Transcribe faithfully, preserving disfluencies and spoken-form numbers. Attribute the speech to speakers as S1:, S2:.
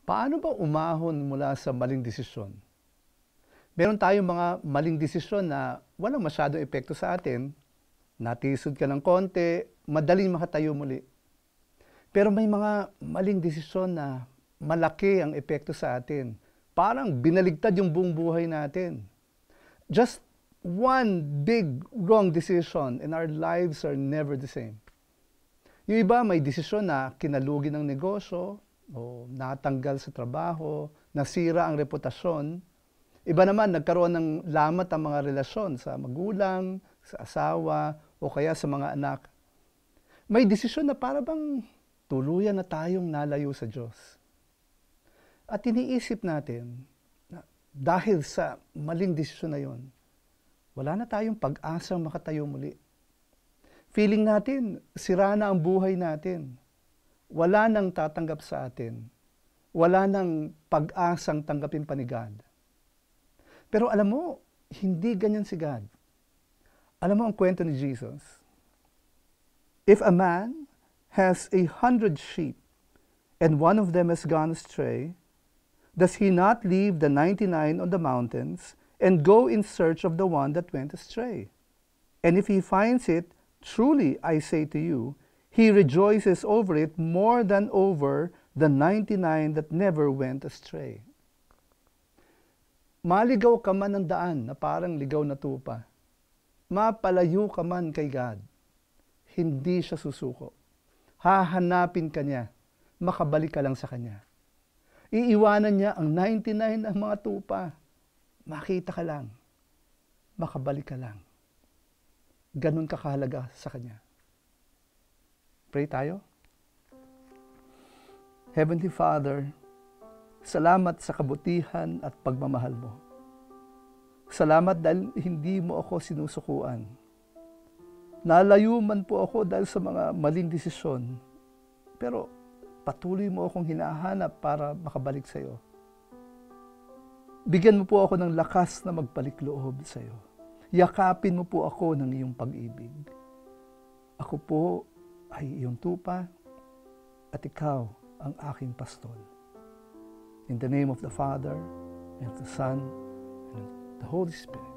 S1: Paano ba umahon mula sa maling desisyon? Meron tayong mga maling desisyon na walang masyadong epekto sa atin. Natisod ka ng konti, madaling makatayo muli. Pero may mga maling desisyon na malaki ang epekto sa atin. Parang binaligtad yung buong buhay natin. Just one big wrong decision and our lives are never the same. Yung iba may desisyon na kinalugi ng negosyo, o natanggal sa trabaho, nasira ang reputasyon. Iba naman, nagkaroon ng lamat ang mga relasyon sa magulang, sa asawa, o kaya sa mga anak. May desisyon na para bang tuluyan na tayong nalayo sa Diyos. At iniisip natin, na dahil sa maling desisyon na yon, wala na tayong pag-asang makatayo muli. Feeling natin, sira na ang buhay natin. Wala nang tatanggap sa atin. Wala nang pag-asang tanggapin pa ni God. Pero alam mo, hindi ganyan si God. Alam mo ang kwento ni Jesus? If a man has a hundred sheep and one of them has gone astray, does he not leave the ninety-nine on the mountains and go in search of the one that went astray? And if he finds it, truly I say to you, he rejoices over it more than over the ninety-nine that never went astray. Maligaw ka man ng daan na parang ligaw na tupa. Mapalayo ka man kay God. Hindi siya susuko. Hahanapin ka niya. Makabalik ka lang sa kanya. Iiwanan niya ang ninety-nine ng mga tupa. Makita ka lang. Makabalik ka lang. Ganun ka kahalaga sa kanya. Pray tayo. Heavenly Father, salamat sa kabutihan at pagmamahal mo. Salamat dahil hindi mo ako sinusukuan. Nalayo man po ako dahil sa mga maling desisyon, pero patuloy mo akong hinahanap para makabalik sa iyo. Bigyan mo po ako ng lakas na magbalik loob sa iyo. Yakapin mo po ako ng iyong pag-ibig. Ako po ay iyong tupa at ikaw ang aking pastol. In the name of the Father, and of the Son, and of the Holy Spirit.